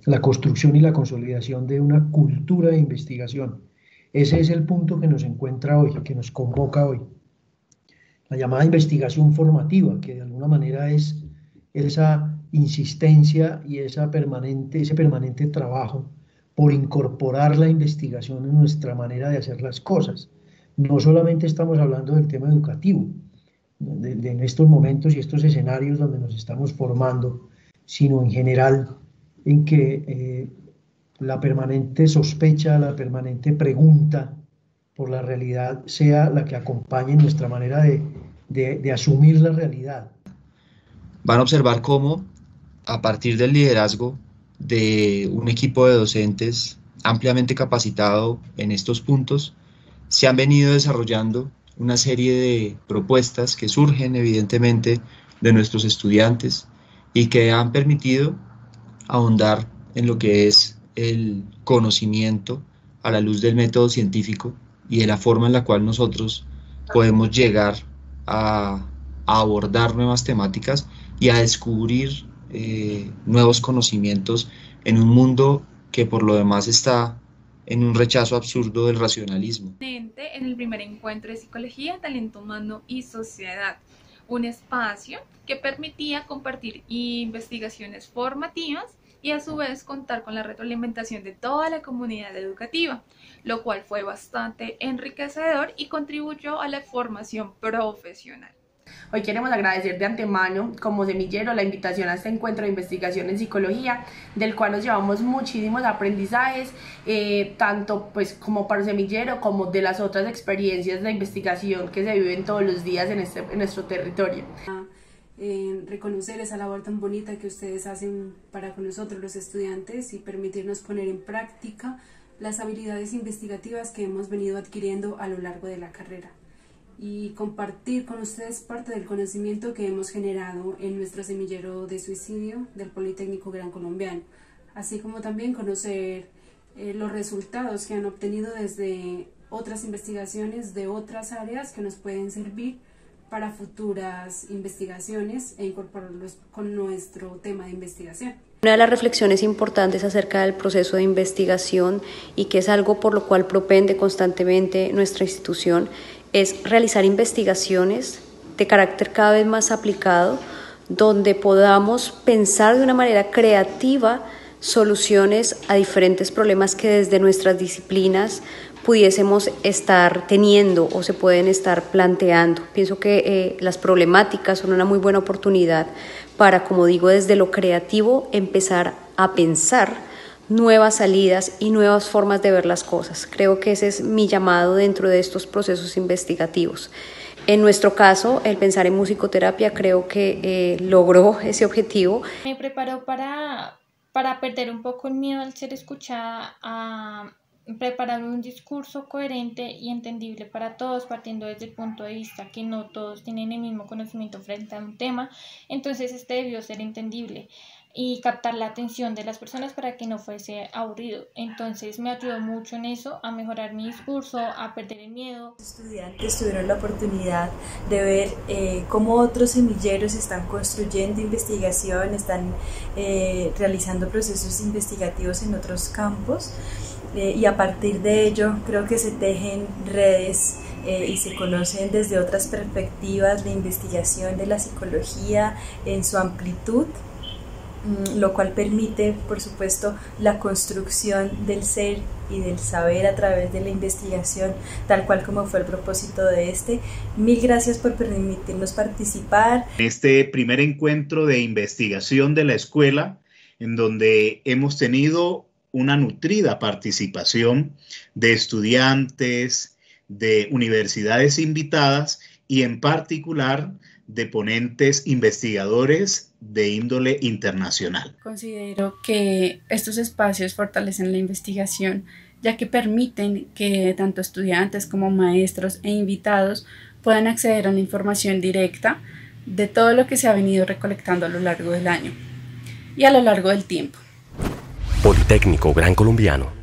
la construcción y la consolidación de una cultura de investigación. Ese es el punto que nos encuentra hoy, que nos convoca hoy. La llamada investigación formativa, que de alguna manera es esa insistencia y ese permanente trabajo por incorporar la investigación en nuestra manera de hacer las cosas. No solamente estamos hablando del tema educativo, en estos momentos y estos escenarios donde nos estamos formando, sino en general en que la permanente sospecha, la permanente pregunta por la realidad sea la que acompañe nuestra manera de asumir la realidad. Van a observar cómo, a partir del liderazgo de un equipo de docentes ampliamente capacitado en estos puntos, se han venido desarrollando una serie de propuestas que surgen evidentemente de nuestros estudiantes y que han permitido ahondar en lo que es el conocimiento a la luz del método científico y de la forma en la cual nosotros podemos llegar a abordar nuevas temáticas y a descubrir nuevos conocimientos en un mundo que por lo demás está en un rechazo absurdo del racionalismo. En el primer encuentro de Psicología, Talento Humano y Sociedad, un espacio que permitía compartir investigaciones formativas y a su vez contar con la retroalimentación de toda la comunidad educativa, lo cual fue bastante enriquecedor y contribuyó a la formación profesional. Hoy queremos agradecer de antemano, como semillero, la invitación a este encuentro de investigación en psicología, del cual nos llevamos muchísimos aprendizajes, tanto pues como para semillero, como de las otras experiencias de investigación que se viven todos los días en nuestro territorio. Reconocer esa labor tan bonita que ustedes hacen para con nosotros los estudiantes y permitirnos poner en práctica las habilidades investigativas que hemos venido adquiriendo a lo largo de la carrera, y compartir con ustedes parte del conocimiento que hemos generado en nuestro semillero de suicidio del Politécnico Gran Colombiano, así como también conocer los resultados que han obtenido desde otras investigaciones de otras áreas que nos pueden servir para futuras investigaciones e incorporarlos con nuestro tema de investigación. Una de las reflexiones importantes acerca del proceso de investigación, y que es algo por lo cual propende constantemente nuestra institución, es realizar investigaciones de carácter cada vez más aplicado, donde podamos pensar de una manera creativa soluciones a diferentes problemas que desde nuestras disciplinas pudiésemos estar teniendo o se pueden estar planteando. Pienso que las problemáticas son una muy buena oportunidad para, como digo, desde lo creativo empezar a pensar nuevas salidas y nuevas formas de ver las cosas. Creo que ese es mi llamado dentro de estos procesos investigativos. En nuestro caso, el pensar en musicoterapia creo que logró ese objetivo. Me preparó para perder un poco el miedo al ser escuchada, a preparar un discurso coherente y entendible para todos, partiendo desde el punto de vista que no todos tienen el mismo conocimiento frente a un tema. Entonces este debió ser entendible y captar la atención de las personas para que no fuese aburrido. Entonces me ayudó mucho en eso, a mejorar mi discurso, a perder el miedo. Los estudiantes tuvieron la oportunidad de ver cómo otros semilleros están construyendo investigación, están realizando procesos investigativos en otros campos, y a partir de ello creo que se tejen redes y se conocen desde otras perspectivas la investigación de la psicología en su amplitud, lo cual permite, por supuesto, la construcción del ser y del saber a través de la investigación, tal cual como fue el propósito de este. Mil gracias por permitirnos participar. Este primer encuentro de investigación de la escuela, en donde hemos tenido una nutrida participación de estudiantes, de universidades invitadas y en particular de ponentes investigadores de índole internacional. Considero que estos espacios fortalecen la investigación, ya que permiten que tanto estudiantes como maestros e invitados puedan acceder a la información directa de todo lo que se ha venido recolectando a lo largo del año y a lo largo del tiempo. Politécnico Gran Colombiano.